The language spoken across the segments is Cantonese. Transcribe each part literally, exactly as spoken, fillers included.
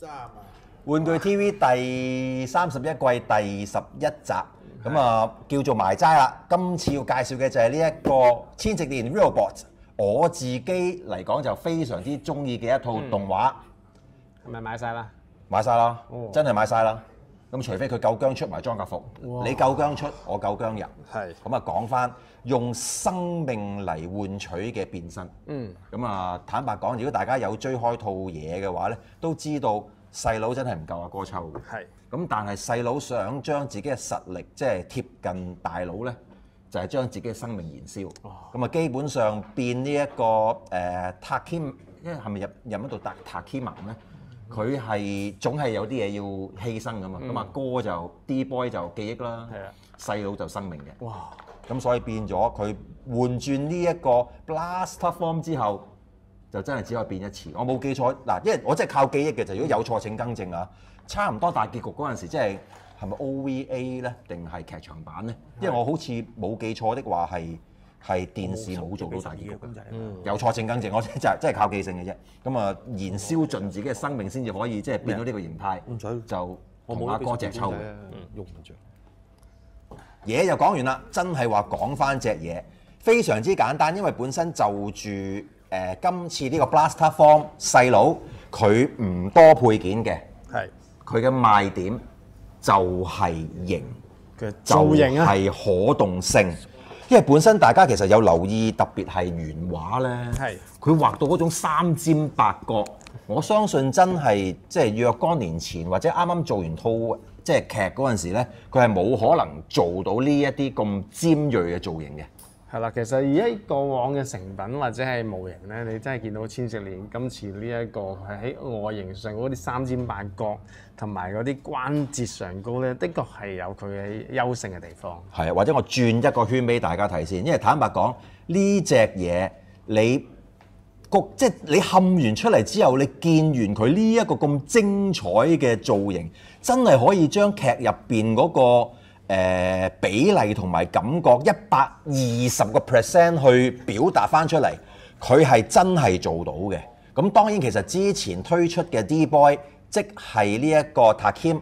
三啊！ 玩具 T V 第三十一季第十一集，咁啊叫做埋齋啦。今次要介紹嘅就係呢一個千禧年 Realbot， 我自己嚟講就非常之中意嘅一套動畫。 係咪買晒啦？ 買晒啦， 哦真係買晒啦。咁除非佢夠姜出埋裝甲服，你夠姜出，我夠姜入。 係。 咁啊講翻用生命嚟換取嘅變身。 嗯。 咁啊坦白講，如果大家有追開套嘢嘅話咧，都知道細佬真係唔夠阿哥抽嘅。 係。 咁但係細佬想將自己嘅實力即係貼近大佬咧，就係、是、將自己嘅生命燃燒。咁啊、哦、基本上變呢、這、一個誒 Takim， 因為係咪入入一度 Takima 咧？佢係總係有啲嘢要犧牲噶嘛，咁啊、嗯、哥就 D-Boy 就記憶啦，細佬就生命嘅。哇！咁所以變咗佢換轉呢一個 Blaster Form 之後，就真係只可以變一次。我冇記錯嗱，因為我真係靠記憶嘅，就如果有錯請更正啊。差唔多大結局嗰陣時，即係係咪 O V A 咧，定係劇場版咧？因為我好似冇記錯的話係。係電視冇做到大結局，有錯正更正，我真係真係靠記性嘅啫。咁啊，燃燒盡自己嘅生命先至可以即係變到呢個形態，就同阿哥隻抽嘅。 用唔着。 嘢就講完啦，真係話講翻隻嘢，非常之簡單，因為本身就住誒、呃、今次呢個 Blaster Form 細佬佢唔多配件嘅，係佢嘅賣點就係型嘅造型啊，係可動性。因為本身大家其實有留意，特別係原畫咧，佢畫到嗰種三尖八角，我相信真係即係若干年前或者啱啱做完套即係劇嗰陣時咧，佢係冇可能做到呢一啲咁尖鋭嘅造型嘅。 係啦，其實而家過往嘅成品或者係模型咧，你真係見到千禧年今次呢一個係喺外形上嗰啲三尖八角同埋嗰啲關節上高咧，的確係有佢嘅優勝嘅地方。係啊， 或者我轉一個圈俾大家睇先，因為坦白講呢隻嘢你個即係你冚完出嚟之後，你見完佢呢一個咁精彩嘅造型，真係可以將劇入邊嗰個誒、呃、比例同埋感覺一百二十個 percent 去表達翻出嚟，佢係真係做到嘅。咁當然其實之前推出嘅 D-Boy， 即係呢一個 Takim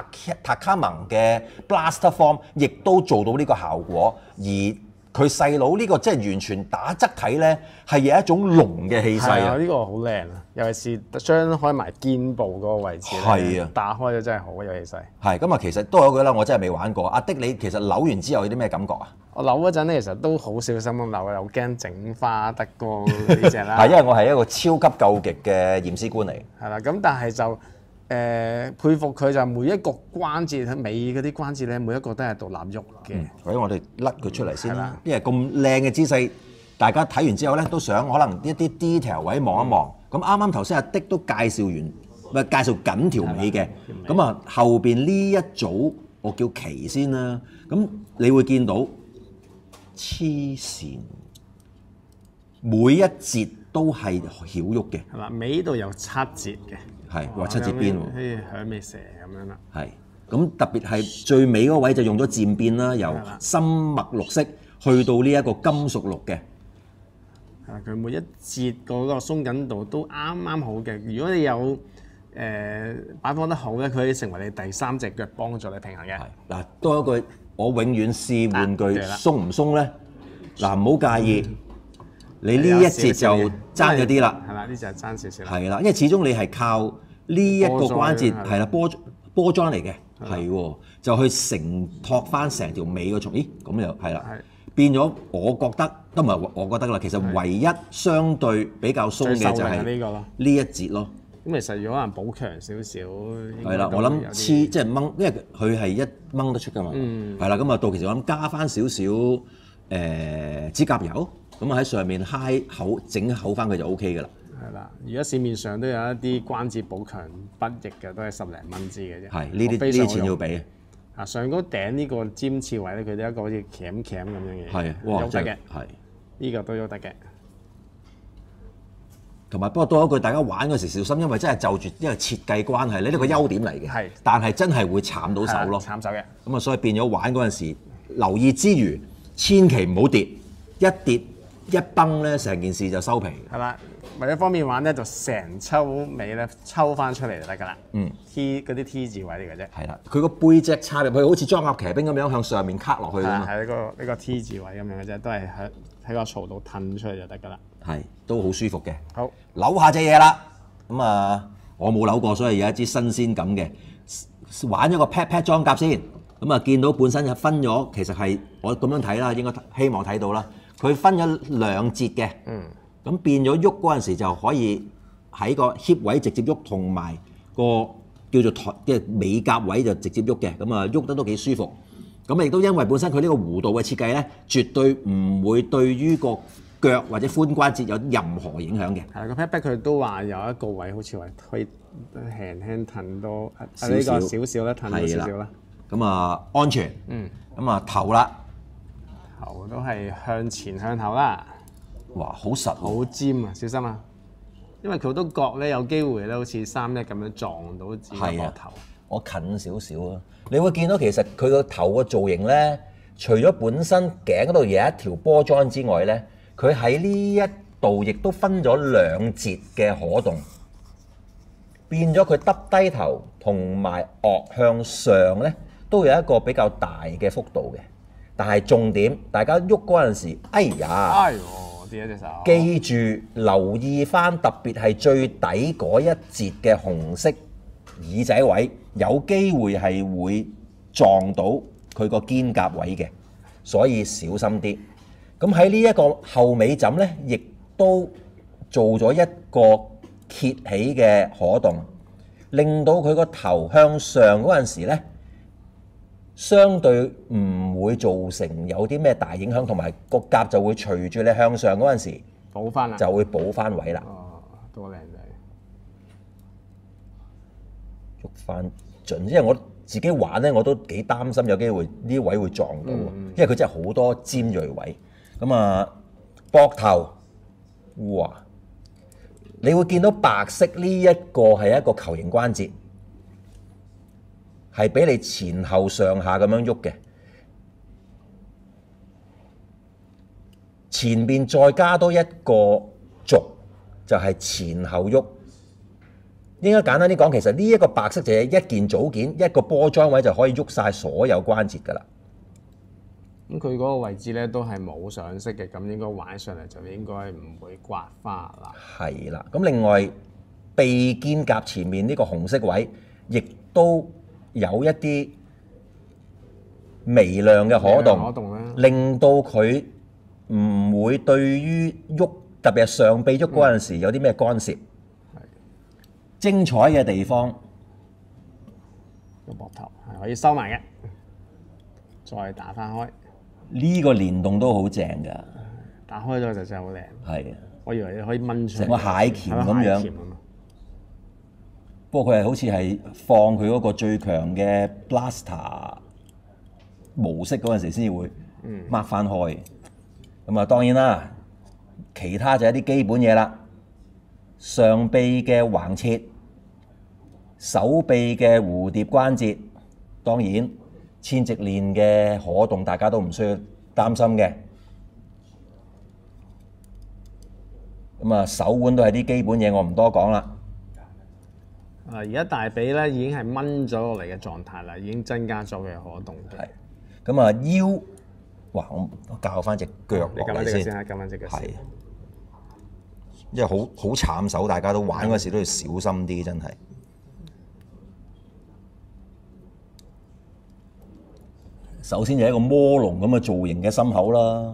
Takamon 嘅 Blaster Form， 亦都做到呢個效果。而佢細佬呢個即係完全打側睇咧，係有一種龍嘅氣勢啊！ 呢、呢個好靚啊，尤其是張開埋肩部嗰個位置咧，係啊，打開咗真係好有氣勢。係咁啊，其實都有句啦，我真係未玩過。阿的你其實扭完之後有啲咩感覺啊？我扭嗰陣咧，其實都好小心咁扭嘅，又驚整花得過呢隻啦。係因為我係一個超級究極嘅驗屍官嚟。係啦，咁但係就。誒、呃、佩服佢就每一個關節喺尾嗰啲關節咧，每一個都係獨立喐嘅。所以、嗯、我哋甩佢出嚟先啦。因為咁靚嘅姿勢，大家睇完之後咧，都想可能一啲 detail 位望一望。咁啱啱頭先阿的都介紹完，咪介紹緊條尾嘅。咁啊後邊呢一組我叫旗先啦。咁你會見到黐線，每一節都係曉喐嘅。係啦，尾度有七節嘅。係話七節邊喎，好似響尾蛇咁樣啦。係咁特別係最尾嗰位就用咗漸變啦，由深墨綠色去到呢一個金屬綠嘅。係啦，佢每一節嗰個鬆緊度都啱啱好嘅。如果你有誒、呃、擺放得好咧，佢可以成為你第三隻腳幫助你平衡嘅。係嗱，多一句，我永遠試玩具鬆唔鬆咧？嗱，唔好介意。嗯你呢一節就爭咗啲啦，係啦，呢就係爭少少啦。係啦，因為始終你係靠呢一個關節係啦，波波裝嚟嘅，係喎，就去承托翻成條尾個重。咦，咁又係啦，變咗我覺得都唔係我覺得啦。其實唯一相對比較鬆嘅就係呢個咯，呢一節咯。咁其實如果可能補強少少，係啦，我諗黐即係掹，因為佢係一掹得出㗎嘛。嗯，係啦，咁啊到其實我諗加翻少少誒指甲油。咁啊喺上面揩口整厚翻佢就 O K 㗎啦。係啦，而家市面上都有一啲關節補強筆液嘅，都係十零蚊支嘅啫。係呢啲呢啲錢要俾。啊，上高頂呢個尖刺位咧，佢哋一個好似鉗鉗咁樣嘅。係，哇，真係係呢個都喐得嘅。同埋不過多一句，大家玩嗰時小心，因為真係就住因為設計關係，呢啲個優點嚟嘅。係，但係真係會慘到手咯。慘手嘅。咁啊，所以變咗玩嗰陣時留意之餘，千祈唔好跌，一跌。 一崩咧，成件事就收皮。 係啦，為咗方便玩咧，就成抽尾咧抽翻出嚟就得㗎啦。嗯 ，T 嗰啲 T 字位嚟嘅啫。 係啦，佢個背脊插入去，好似裝甲騎兵咁樣向上面卡落去㗎嘛。 係呢個呢個 T 字位咁樣嘅啫，都係喺喺個槽度褪出嚟就得㗎啦。 係，都好舒服嘅。 好， 扭下隻嘢啦。咁啊，我冇扭過，所以有一支新鮮感嘅。玩咗個 pat pat 裝甲先。咁啊，見到本身就分咗，其實係我咁樣睇啦，應該希望睇到啦。佢分咗兩節嘅，嗯，咁變咗喐嗰陣時就可以喺個 hip 位直接喐，同埋個叫做台即係尾甲位就直接喐嘅，咁啊喐得都幾舒服。咁亦都因為本身佢呢個弧度嘅設計咧，絕對唔會對於個腳或者髖關節有任何影響嘅。係個 pat pat 佢都話有一個位好似話可以輕輕騰多少呢個少少啦，騰多少少啦。咁啊安全，嗯，咁啊頭啦，頭都係向前向後啦。哇，好實，好尖啊！小心啊，因為佢好多角咧，有機會咧，好似三一咁樣撞到自己個頭。我近少少啊，你會見到其實佢個頭個造型咧，除咗本身頸嗰度有一條波狀之外咧，佢喺呢一度亦都分咗兩節嘅可動，變咗佢耷低頭同埋臥向上咧。都有一個比較大嘅幅度嘅，但係重點，大家喐嗰陣時，哎呀，哎呦，跌咗隻手。記住留意翻，特別係最底嗰一節嘅紅色耳仔位，有機會係會撞到佢個肩胛位嘅，所以小心啲。咁喺呢一個後尾枕咧，亦都做咗一個揭起嘅可動，令到佢個頭向上嗰陣時咧。相對唔會造成有啲咩大影響，同埋個甲就會隨住你向上嗰陣時補翻啦，就會補翻位啦。哦，多靚仔，喐翻準，因為我自己玩咧，我都幾擔心有機會呢位會撞到，嗯、因為佢真係好多尖鋭位。咁啊，膊頭，哇！你會見到白色呢一個係一個球形關節。係俾你前後上下咁樣喐嘅，前邊再加多一個軸，就係前後喐。應該簡單啲講，其實呢一個白色就係一件組件，一個波裝位就可以喐晒所有關節㗎啦。咁佢嗰個位置咧都係冇上色嘅，咁應該玩上嚟就應該唔會刮花啦。係啦，咁另外臂肩胛前面呢個紅色位，亦都有一啲微量嘅可動，可動令到佢唔會對於喐，特別係上臂喐嗰陣時有啲咩干涉。嗯、精彩嘅地方，個膊頭係可以收埋嘅，再打翻開。呢個連動都好正㗎，打開咗就真係好靚。係啊，我以為你可以掹出成個蟹鉗咁樣。不過佢係好似係放佢嗰個最強嘅 blaster 模式嗰陣時先至會掹翻開。咁啊、嗯，當然啦，其他就係一啲基本嘢啦。上臂嘅橫切，手臂嘅蝴蝶關節，當然千直鏈嘅可動，大家都唔需要擔心嘅。咁啊，手腕都係啲基本嘢，我唔多講啦。啊！而家大髀咧已經係掹咗落嚟嘅狀態啦，已經增加咗嘅可動。係。咁啊腰，哇！我我教翻隻腳落嚟先。先，教翻隻腳先。係。因為好好慘手，大家都玩嗰時都要小心啲，真係。首先就係一個魔龍咁嘅造型嘅心口啦。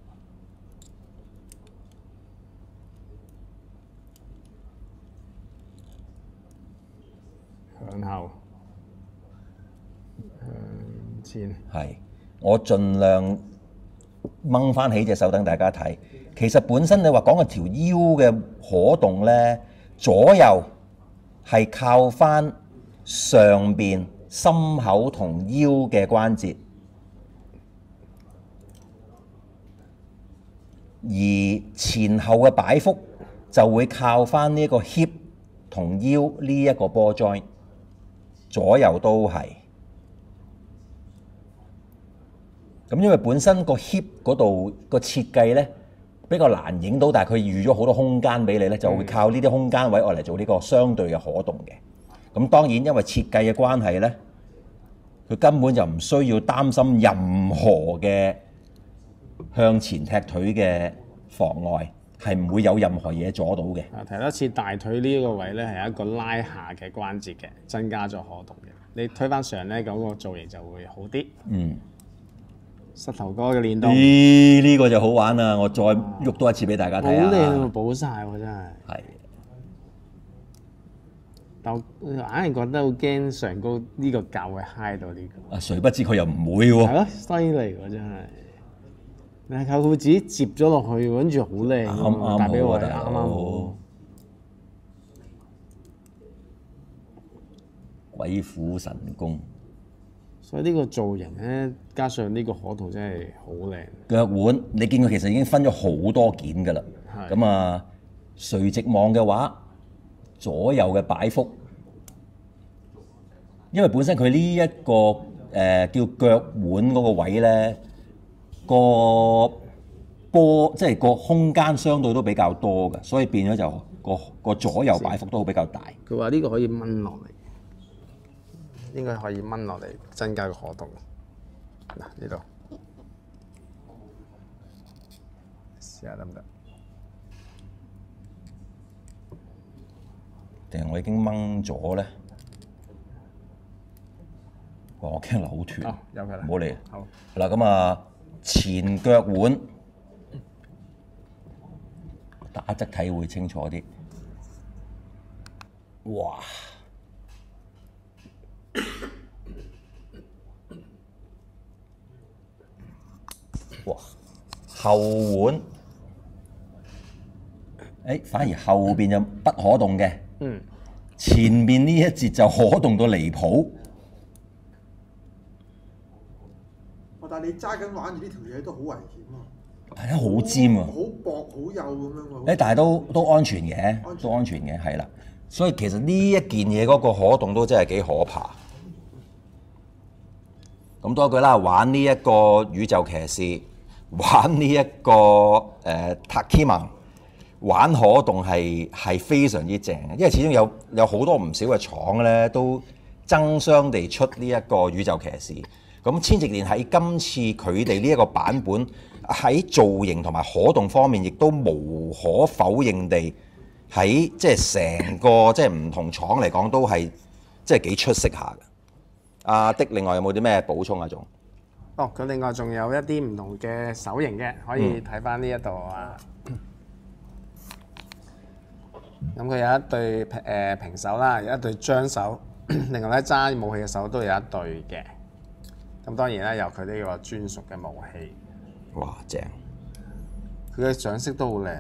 向後，向前。係，我盡量掹翻起隻手等大家睇。其實本身你話講個條腰嘅可動咧，左右係靠翻上邊心口同腰嘅關節，而前後嘅擺幅就會靠翻呢個 hip 同腰呢一個波 joint。左右都係，咁因為本身個 hip 嗰度個設計咧， 比較難影到，但係佢預咗好多空間俾你咧，就會靠呢啲空間位我嚟做呢個相對嘅可動嘅。咁當然因為設計嘅關係咧，佢根本就唔需要擔心任何嘅向前踢腿嘅妨礙，係唔會有任何嘢阻到嘅。 啊，提多次大腿呢個位咧係一個拉下嘅關節嘅，增加咗可動嘅。你推返上咧，嗰個造型就會好啲。嗯。膝頭哥嘅練動， 咦？呢個就好玩啦！我再喐多一次俾大家睇下。 好靚喎，補晒喎，真係。係。但我硬係覺得好驚上高呢個教會嗨到呢個。 啊，誰不知佢又唔會喎。 係咯，犀利喎真係。你係靠佢自己接咗落去，跟住好靚喎，大髀位啱啱好。 鬼斧神工。 所以呢個造型咧，加上呢個可動真係好靚。 腳腕你見佢其實已經分咗好多件㗎啦。咁啊，垂直望嘅話，左右嘅擺幅，因為本身佢呢一個誒、呃、叫腳腕嗰個位咧，個波即係個空間相對都比較多嘅，所以變咗就個個左右擺幅都比較大。 佢話呢個可以掹落嚟。應該可以掹落嚟，增加個可動。嗱，呢度試下得唔得？ 定係我已經掹咗咧？我驚扭斷。 哦，有㗎啦。 唔好理。 好。 嗱咁啊，前腳腕打側睇會清楚啲。哇！哇！後腕，誒，反而後邊就不可動嘅。嗯。前邊呢一節就可動到離譜。 哇！但係你揸緊玩住呢條嘢都好危險啊！ 係啊，好尖啊！ 好薄好幼咁樣喎。 誒，但係都都安全嘅，都安全嘅，係啦。所以其實呢一件嘢嗰個可動都真係幾可怕。咁多句啦，玩呢一個宇宙騎士，玩呢、這、一個誒塔基蒙，玩可動係係非常之正嘅，因為始終有有好多唔少嘅廠咧都爭相地出呢一個宇宙騎士。咁千直鏈喺今次佢哋呢一個版本喺造型同埋可動方面，亦都無可否認地喺即係成個即係唔同廠嚟講都係即係幾出色下嘅。阿的，另外有冇啲咩補充啊？仲哦，佢另外仲有一啲唔同嘅手型嘅，可以睇翻呢一度啊。咁佢、嗯、有一對誒、呃、平手啦，有一對張手，另外咧揸武器嘅手都有一對嘅。咁當然咧有佢呢個專屬嘅武器。 哇，正！ 佢嘅掌色都好靚。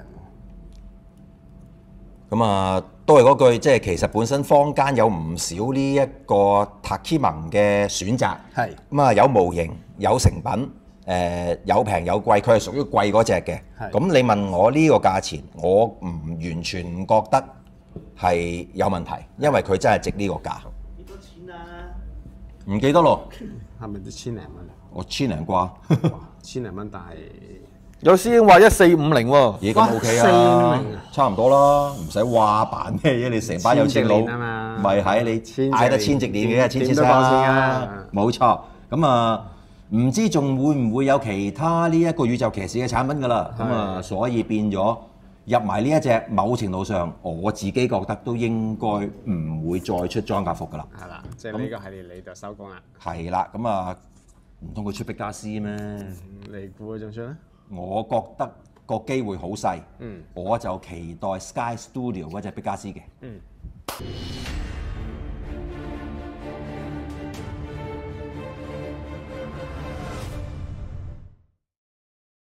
咁啊，都係嗰句，即係其實本身坊間有唔少呢一個塔基蒙嘅選擇。係。咁啊，有模型，有成品，誒、呃、有平有貴，佢係屬於貴嗰隻嘅。係。咁你問我呢個價錢，我唔完全唔覺得係有問題，因為佢真係值呢個價。幾多錢啊？唔記得咯。 係咪都千零蚊啊？ 我千零啩。 千零蚊，但係。 有師兄話一四五零喎， 咦咁 OK 啊，差唔多啦，唔使話扮咩嘢，你成班有錢佬，咪係你嗌得千直鏈嘅千千聲啦，冇錯。咁啊，唔知仲會唔會有其他呢一個宇宙騎士嘅產品㗎啦？咁啊，所以變咗入埋呢一隻，某程度上我自己覺得都應該唔會再出裝甲服㗎啦。 係啦，即係呢個系列你就收工啦。 係啦，咁啊，唔通佢出碧加斯咩？ 你估佢仲出咧？ 我覺得個機會好細，嗯、我就期待 Sky Studio 嗰隻碧加斯嘅。嗯